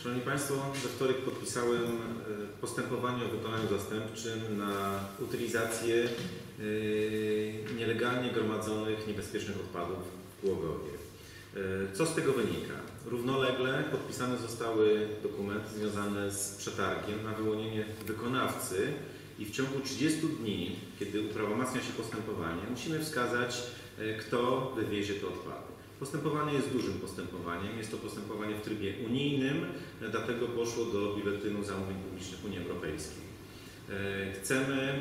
Szanowni Państwo, we wtorek podpisałem postępowanie o wykonaniu zastępczym na utylizację nielegalnie gromadzonych niebezpiecznych odpadów w Głogowie. Co z tego wynika? Równolegle podpisane zostały dokumenty związane z przetargiem na wyłonienie wykonawcy i w ciągu 30 dni, kiedy uprawomacnia się postępowanie, musimy wskazać, kto wywiezie te odpady. Postępowanie jest dużym postępowaniem, jest to postępowanie w trybie unijnym, dlatego poszło do Biuletynu Zamówień Publicznych Unii Europejskiej. Chcemy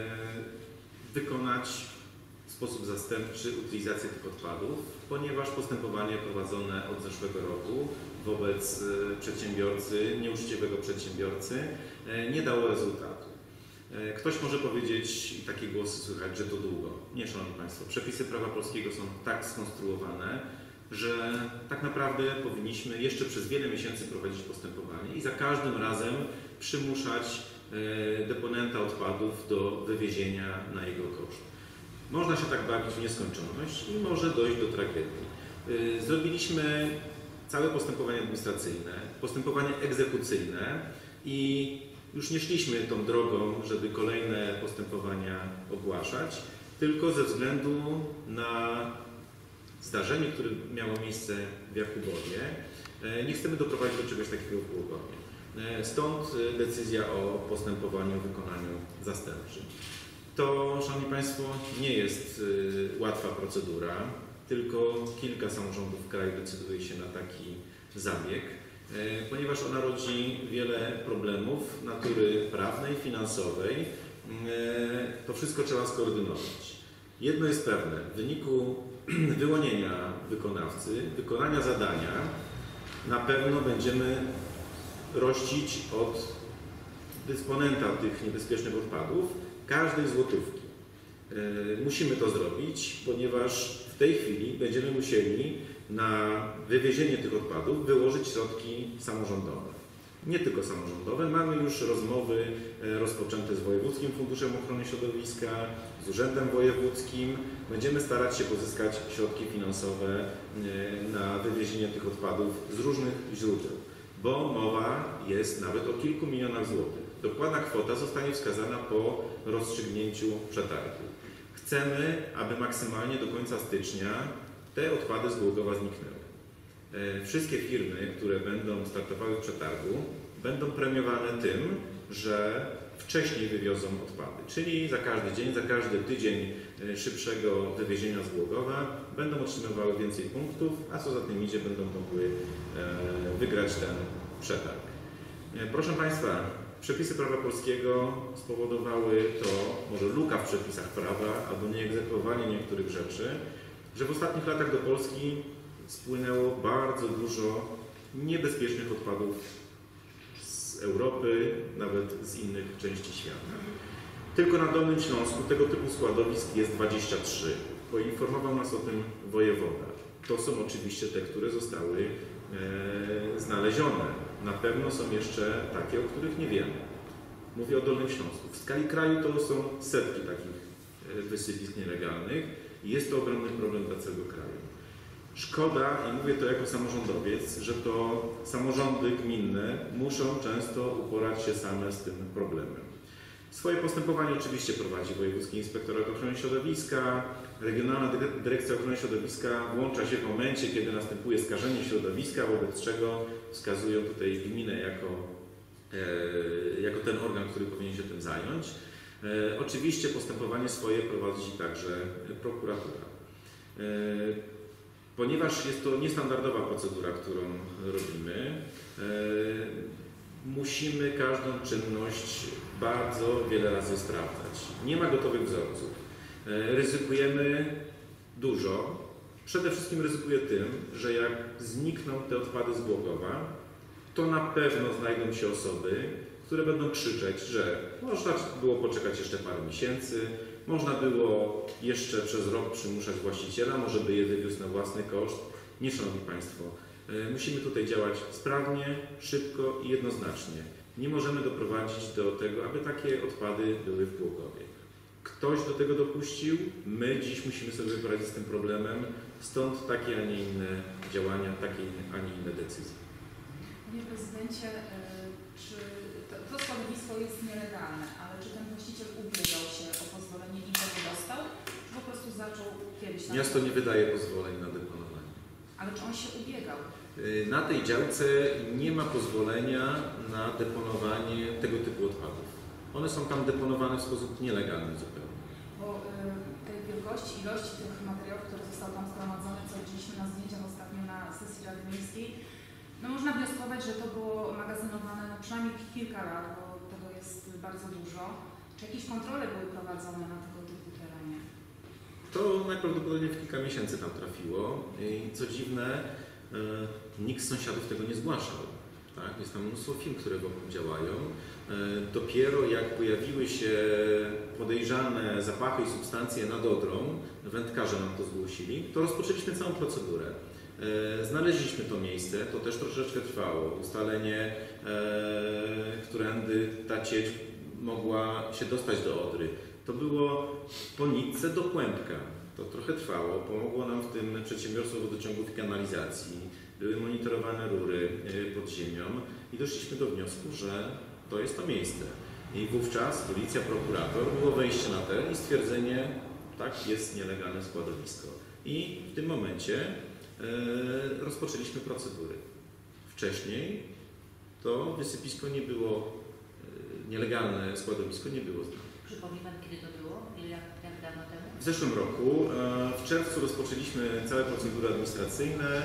wykonać w sposób zastępczy utylizację tych odpadów, ponieważ postępowanie prowadzone od zeszłego roku wobec przedsiębiorcy, nieuczciwego przedsiębiorcy, nie dało rezultatu. Ktoś może powiedzieć, i takie głosy słychać, że to długo. Nie, Szanowni Państwo, przepisy prawa polskiego są tak skonstruowane, że tak naprawdę powinniśmy jeszcze przez wiele miesięcy prowadzić postępowanie i za każdym razem przymuszać deponenta odpadów do wywiezienia na jego koszt. Można się tak bawić w nieskończoność i może dojść do tragedii. Zrobiliśmy całe postępowanie administracyjne, postępowanie egzekucyjne i już nie szliśmy tą drogą, żeby kolejne postępowania ogłaszać, tylko ze względu na zdarzenie, które miało miejsce w Jakubowie, nie chcemy doprowadzić do czegoś takiego w Głogowie. Stąd decyzja o postępowaniu w wykonaniu zastępczym. To, Szanowni Państwo, nie jest łatwa procedura, tylko kilka samorządów w kraju decyduje się na taki zabieg, ponieważ ona rodzi wiele problemów natury prawnej, finansowej. To wszystko trzeba skoordynować. Jedno jest pewne, w wyniku wyłonienia wykonawcy, wykonania zadania, na pewno będziemy rościć od dysponenta tych niebezpiecznych odpadów każdej złotówki. Musimy to zrobić, ponieważ w tej chwili będziemy musieli na wywiezienie tych odpadów wyłożyć środki samorządowe. Nie tylko samorządowe, mamy już rozmowy rozpoczęte z Wojewódzkim Funduszem Ochrony Środowiska, z Urzędem Wojewódzkim. Będziemy starać się pozyskać środki finansowe na wywiezienie tych odpadów z różnych źródeł, bo mowa jest nawet o kilku milionach złotych. Dokładna kwota zostanie wskazana po rozstrzygnięciu przetargu. Chcemy, aby maksymalnie do końca stycznia te odpady z Głogowa zniknęły. Wszystkie firmy, które będą startowały w przetargu, będą premiowane tym, że wcześniej wywiozą odpady, czyli za każdy dzień, za każdy tydzień szybszego wywiezienia z Głogowa będą otrzymywały więcej punktów, a co za tym idzie, będą mogły wygrać ten przetarg. Proszę Państwa, przepisy prawa polskiego spowodowały to, może luka w przepisach prawa albo nieegzekwowanie niektórych rzeczy, że w ostatnich latach do Polski spłynęło bardzo dużo niebezpiecznych odpadów z Europy, nawet z innych części świata. Tylko na Dolnym Śląsku tego typu składowisk jest 23. Poinformował nas o tym wojewoda. To są oczywiście te, które zostały znalezione. Na pewno są jeszcze takie, o których nie wiemy. Mówię o Dolnym Śląsku. W skali kraju to są setki takich wysypisk nielegalnych i jest to ogromny problem dla całego kraju. Szkoda, i mówię to jako samorządowiec, że to samorządy gminne muszą często uporać się same z tym problemem. Swoje postępowanie oczywiście prowadzi Wojewódzki Inspektorat Ochrony Środowiska. Regionalna Dyrekcja Ochrony Środowiska włącza się w momencie, kiedy następuje skażenie środowiska, wobec czego wskazują tutaj gminę jako ten organ, który powinien się tym zająć. Oczywiście postępowanie swoje prowadzi także prokuratura. Ponieważ jest to niestandardowa procedura, którą robimy, musimy każdą czynność bardzo wiele razy sprawdzać. Nie ma gotowych wzorców. Ryzykujemy dużo. Przede wszystkim ryzykuję tym, że jak znikną te odpady z Głogowa, to na pewno znajdą się osoby, które będą krzyczeć, że można było poczekać jeszcze parę miesięcy, można było jeszcze przez rok przymuszać właściciela, może by je wywiózł na własny koszt. Nie, Szanowni Państwo, musimy tutaj działać sprawnie, szybko i jednoznacznie. Nie możemy doprowadzić do tego, aby takie odpady były w Głogowie. Ktoś do tego dopuścił, my dziś musimy sobie poradzić z tym problemem, stąd takie, a nie inne działania, takie, a nie inne decyzje. Panie prezydencie, czy to składowisko jest nielegalne, ale czy ten właściciel ubiegał się o pozwolenie i go dostał, czy po prostu zaczął kiedyś? Miasto nie wydaje pozwoleń na deponowanie. Ale czy on się ubiegał? Na tej działce nie ma pozwolenia na deponowanie tego typu odpadów. One są tam deponowane w sposób nielegalny zupełnie. Bo tej wielkości, ilości tych materiałów, które zostały tam zgromadzone, co widzieliśmy na zdjęciach ostatnio na sesji Rady Miejskiej, no można wnioskować, że to było magazynowane no przynajmniej kilka lat, bo tego jest bardzo dużo. Czy jakieś kontrole były prowadzone na tego typu terenie? To najprawdopodobniej w kilka miesięcy tam trafiło i co dziwne, nikt z sąsiadów tego nie zgłaszał. Tak? Jest tam mnóstwo firm, które wokół działają. Dopiero jak pojawiły się podejrzane zapachy i substancje nad Odrą, wędkarze nam to zgłosili, to rozpoczęliśmy całą procedurę. Znaleźliśmy to miejsce, to też troszeczkę trwało. Ustalenie, którędy ta ciecz mogła się dostać do Odry. To było po nitce do Kłębka. To trochę trwało. Pomogło nam w tym przedsiębiorstwo wodociągów i kanalizacji. Były monitorowane rury pod ziemią i doszliśmy do wniosku, że to jest to miejsce. I wówczas policja, prokurator, było wejście na teren i stwierdzenie, tak, jest nielegalne składowisko. I w tym momencie rozpoczęliśmy procedury. Wcześniej to wysypisko nie było, nielegalne składowisko nie było znane. Przypomni Pan, kiedy to było? Jak dawno temu? W zeszłym roku, w czerwcu rozpoczęliśmy całe procedury administracyjne.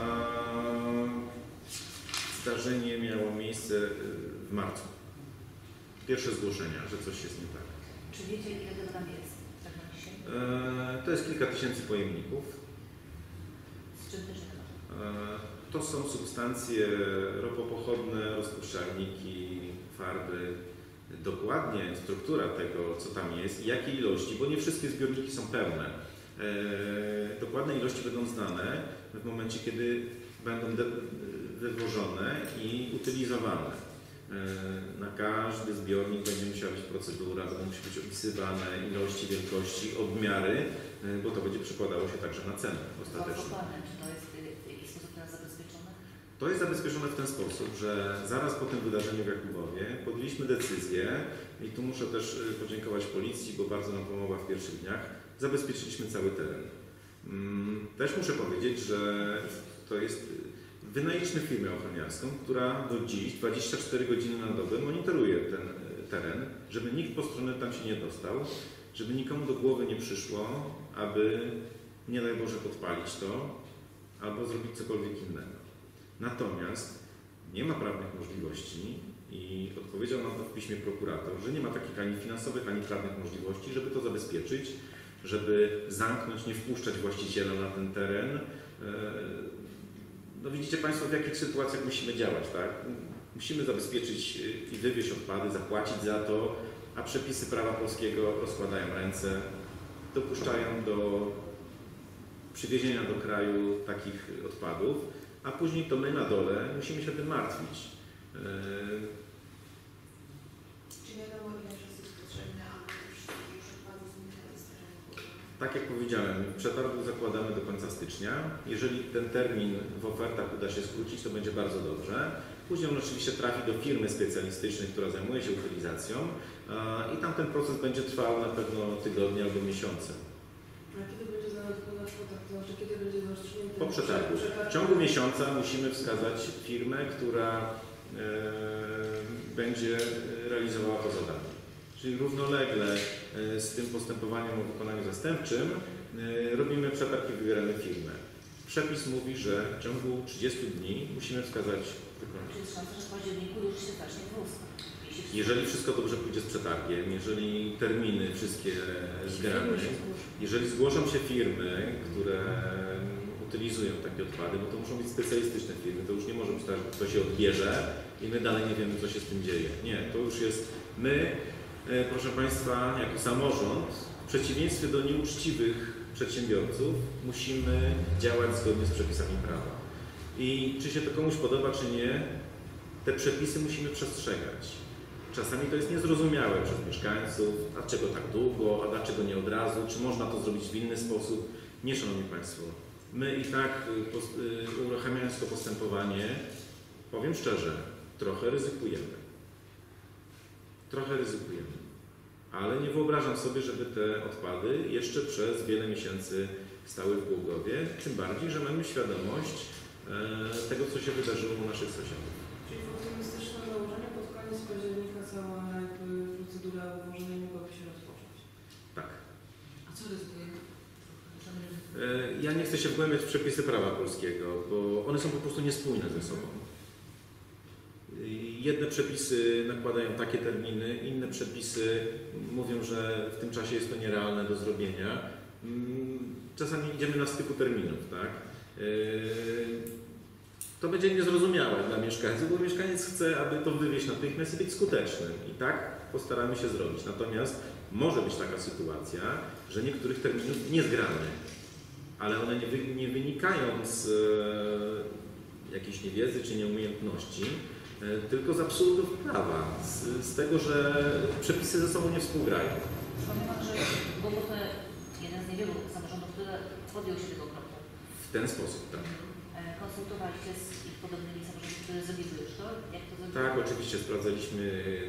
Zdarzenie miało miejsce w marcu. Pierwsze zgłoszenia, że coś jest nie tak. Czy wiecie, ile tego tam jest? Tak na dzisiaj? To jest kilka tysięcy pojemników. Z czym też jest? To są substancje ropopochodne, rozpuszczalniki, farby. Dokładnie struktura tego, co tam jest i jakiej ilości, bo nie wszystkie zbiorniki są pełne. Dokładne ilości będą znane w momencie, kiedy będą wywożone i utylizowane. Na każdy zbiornik będzie musiała być procedura, będą musi być opisywane ilości, wielkości, odmiary, bo to będzie przekładało się także na cenę ostateczną. Czy to jest w jakiś sposób teraz zabezpieczone? To jest zabezpieczone w ten sposób, że zaraz po tym wydarzeniu w Jakubowie podjęliśmy decyzję i tu muszę też podziękować policji, bo bardzo nam pomogła w pierwszych dniach. Zabezpieczyliśmy cały teren. Też muszę powiedzieć, że to jest wynajęliśmy firmę ochroniarską, która do dziś 24 godziny na dobę monitoruje ten teren, żeby nikt postronny tam się nie dostał, żeby nikomu do głowy nie przyszło, aby nie daj Boże podpalić to albo zrobić cokolwiek innego. Natomiast nie ma prawnych możliwości i odpowiedział nam to w piśmie prokurator, że nie ma takich ani finansowych, ani prawnych możliwości, żeby to zabezpieczyć, żeby zamknąć, nie wpuszczać właściciela na ten teren. No widzicie Państwo, w jakich sytuacjach musimy działać, tak? Musimy zabezpieczyć i wywieźć odpady, zapłacić za to, a przepisy prawa polskiego rozkładają ręce, dopuszczają do przywiezienia do kraju takich odpadów, a później to my na dole musimy się tym martwić. Czy wiadomo, ile czasu jest potrzebne, aby wszystkie już odpady znikały z terenu? Tak jak powiedziałem, przetargu zakładamy do końca stycznia. Jeżeli ten termin w ofertach uda się skrócić, to będzie bardzo dobrze. Później on oczywiście trafi do firmy specjalistycznej, która zajmuje się utylizacją i tam ten proces będzie trwał na pewno tygodnie albo miesiące. A kiedy będzie zanotkowana kwota, to znaczy kiedy będzie rozstrzygnięty? Po przetargu. W ciągu miesiąca musimy wskazać firmę, która będzie realizowała to zadanie. Czyli równolegle z tym postępowaniem o wykonaniu zastępczym robimy przetarg i wybieramy firmę. Przepis mówi, że w ciągu 30 dni musimy wskazać wykonanie. Czy jest szansa, że w październiku już się zacznie wózka? Jeżeli wszystko dobrze pójdzie z przetargiem, jeżeli terminy wszystkie zgramy, jeżeli zgłoszą się firmy, które utylizują takie odpady, bo to muszą być specjalistyczne firmy, to już nie może być tak, że ktoś je odbierze i my dalej nie wiemy, co się z tym dzieje. Nie, to już jest my, proszę Państwa, jako samorząd, w przeciwieństwie do nieuczciwych przedsiębiorców, musimy działać zgodnie z przepisami prawa. I czy się to komuś podoba, czy nie, te przepisy musimy przestrzegać. Czasami to jest niezrozumiałe przez mieszkańców, dlaczego tak długo, a dlaczego nie od razu, czy można to zrobić w inny sposób. Nie, Szanowni Państwo, my i tak uruchamiając to postępowanie powiem szczerze, trochę ryzykujemy. Ale nie wyobrażam sobie, żeby te odpady jeszcze przez wiele miesięcy stały w Głogowie, tym bardziej, że mamy świadomość tego, co się wydarzyło u naszych sąsiadów. Czyli w optymistycznym założeniu pod koniec października cała jakby procedura wywożenia mogłaby się rozpocząć. Tak. A co ryzykujemy? Ja nie chcę się wgłębiać w przepisy prawa polskiego, bo one są po prostu niespójne ze sobą. Jedne przepisy nakładają takie terminy, inne przepisy mówią, że w tym czasie jest to nierealne do zrobienia. Czasami idziemy na styku terminów, tak? To będzie niezrozumiałe dla mieszkańców, bo mieszkaniec chce, aby to wywieźć natychmiast i być skutecznym. I tak postaramy się zrobić. Natomiast może być taka sytuacja, że niektórych terminów nie zgramy, ale one nie wynikają z jakiejś niewiedzy czy nieumiejętności, tylko z absurdów prawa, z tego, że przepisy ze sobą nie współgrają. Pamiętam, że Głogów to jeden z niewielu samorządów, który podjął się tego kroku. W ten sposób, tak. Konsultowaliście z podobnymi samorządami, które zrobiły już to? Jak to zrobiły? Tak, oczywiście sprawdzaliśmy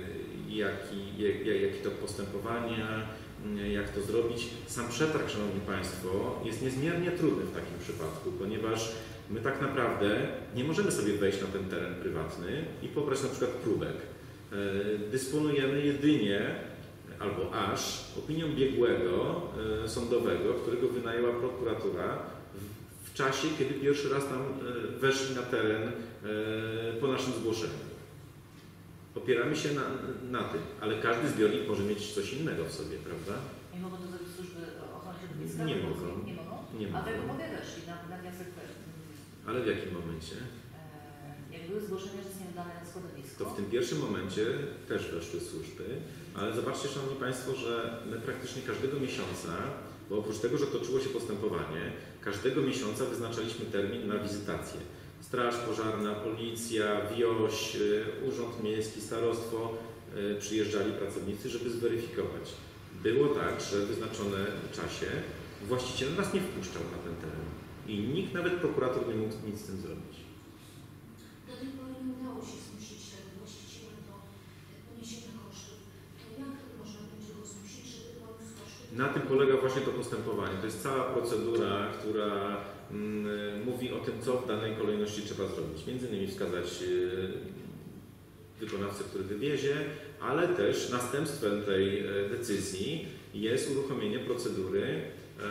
jakie to postępowania, jak to zrobić. Sam przetarg, Szanowni Państwo, jest niezmiernie trudny w takim przypadku, ponieważ my tak naprawdę nie możemy sobie wejść na ten teren prywatny i pobrać na przykład próbek. Dysponujemy jedynie albo aż opinią biegłego sądowego, którego wynajęła prokuratura w czasie, kiedy pierwszy raz tam weszli na teren po naszym zgłoszeniu. Opieramy się na tym, ale każdy zbiornik może mieć coś innego w sobie, prawda? Nie mogą to zrobić służby ochrony środowiska? Nie mogą. Nie mogą? Nie A mogą. wy mogę weszli na wniosek Ale w jakim momencie? jak były zgłoszenia, że jest nieudane składowisko. To w tym pierwszym momencie też weszły służby, ale zobaczcie, Szanowni Państwo, że my praktycznie każdego miesiąca, bo oprócz tego, że toczyło się postępowanie, każdego miesiąca wyznaczaliśmy termin na wizytację. Straż Pożarna, Policja, WIOŚ, Urząd Miejski, Starostwo przyjeżdżali pracownicy, żeby zweryfikować. Było tak, że w wyznaczonym czasie właściciel nas nie wpuszczał na ten teren i nikt, nawet prokurator, nie mógł nic z tym zrobić. Do tej pory nie udało się zmusić tego właściciela do poniesienia kosztów. To jak można będzie go zmusić, żeby poniósł koszty? Na tym polega właśnie to postępowanie. To jest cała procedura, która mówi o tym, co w danej kolejności trzeba zrobić. Między innymi wskazać wykonawcę, który wywiezie, ale też następstwem tej decyzji jest uruchomienie procedury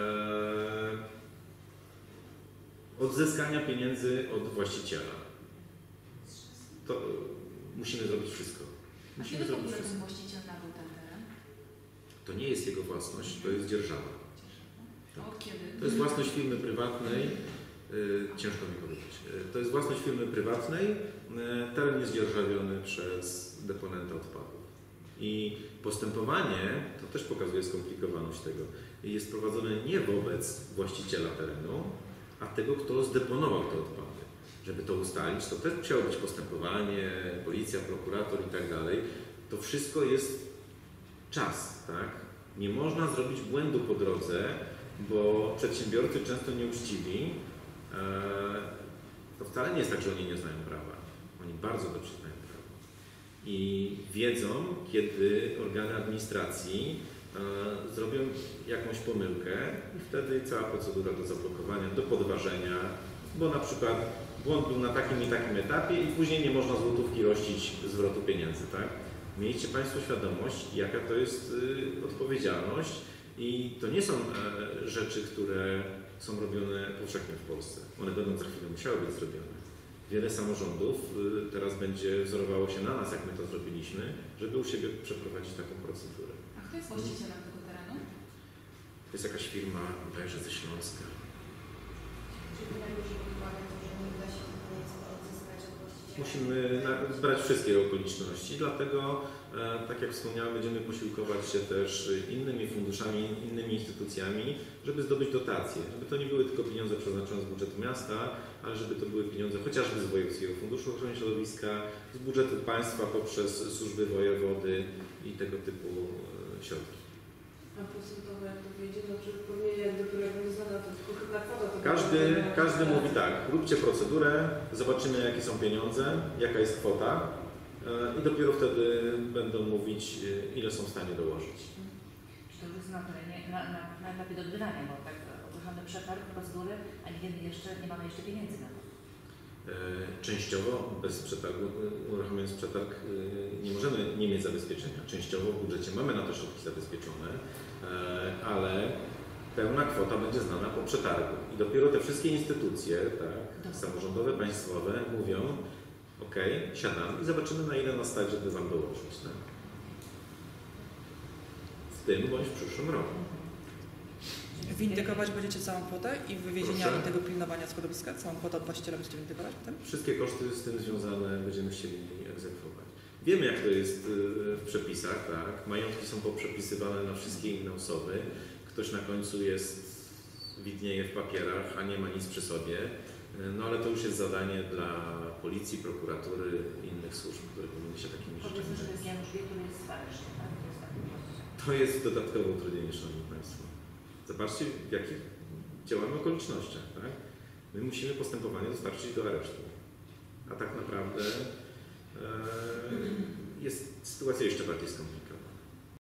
odzyskania pieniędzy od właściciela. To musimy zrobić wszystko. A kiedy w ogóle ten właściciel nabył ten teren? To nie jest jego własność, to jest dzierżawa. A od kiedy? To jest własność firmy prywatnej, ciężko mi powiedzieć. To jest własność firmy prywatnej, teren jest dzierżawiony przez deponenta odpadów. I postępowanie, to też pokazuje skomplikowaność tego, jest prowadzone nie wobec właściciela terenu, a tego, kto zdeponował te odpady. Żeby to ustalić, to też musiało być postępowanie, policja, prokurator i tak dalej. To wszystko jest czas, tak? Nie można zrobić błędu po drodze, bo przedsiębiorcy często nieuczciwi, to wcale nie jest tak, że oni nie znają prawa. Oni bardzo dobrze znają prawo. I wiedzą, kiedy organy administracji zrobią jakąś pomyłkę i wtedy cała procedura do zablokowania, do podważenia, bo na przykład błąd był na takim i takim etapie i później nie można złotówki rościć zwrotu pieniędzy, tak? Miejcie Państwo świadomość, jaka to jest odpowiedzialność i to nie są rzeczy, które są robione powszechnie w Polsce. One będą za chwilę musiały być zrobione. Wiele samorządów teraz będzie wzorowało się na nas, jak my to zrobiliśmy, żeby u siebie przeprowadzić taką procedurę. A kto jest właścicielem tego terenu? To jest jakaś firma, bodajże ze Śląska. Czy wynajmuje się pod uwagę to, że nie uda się odzyskać od właściciela? Musimy zbrać wszystkie okoliczności, dlatego, tak jak wspomniałem, będziemy posiłkować się też innymi funduszami, innymi instytucjami, żeby zdobyć dotacje. Żeby to nie były tylko pieniądze przeznaczone z budżetu miasta, ale żeby to były pieniądze chociażby z Wojewódzkiego Funduszu Ochrony Środowiska, z budżetu państwa poprzez służby wojewody i tego typu środki. A A procentowo jak to wyjdzie, no czy pewnie jak dopiero jak będzie znana, to tylko chyba kwota to Każdy mówi tak, róbcie procedurę, zobaczymy jakie są pieniądze, jaka jest kwota i dopiero wtedy będą mówić, ile są w stanie dołożyć. Czy to już jest na terenie, na etapie dogrywania, bo tak ogłaszamy przetarg, procedury, a nie wiemy jeszcze, nie mamy jeszcze pieniędzy na to. Częściowo bez przetargu, uruchamiając przetarg, nie możemy nie mieć zabezpieczenia. Częściowo w budżecie mamy na to środki zabezpieczone, ale pełna kwota będzie znana po przetargu. I dopiero te wszystkie instytucje, tak, samorządowe, państwowe mówią, ok, siadamy i zobaczymy, na ile nas stać, żeby Wam dołożyć. Tak? W tym bądź w przyszłym roku. Windykować będziecie całą kwotę i wywiezieniami Proszę? tego pilnowania składowiska? Całą kwotę od właściciela będziecie windykować potem? Wszystkie koszty z tym związane będziemy chcieli egzekwować. Wiemy, jak to jest w przepisach, tak? Majątki są poprzepisywane na wszystkie inne osoby. Ktoś na końcu widnieje w papierach, a nie ma nic przy sobie. No ale to już jest zadanie dla policji, prokuratury i innych służb, które powinny się takimi rzeczami Powiedzmy, że to zająć. jest Janusz Wie, który jest w areszcie, tak? To jest taki właściciel. To jest dodatkowe utrudnienie, Szanowni Państwo. Zobaczcie, w jakich działamy okolicznościach. Tak? My musimy postępowanie dostarczyć do aresztu. A tak naprawdę jest sytuacja jeszcze bardziej skomplikowana.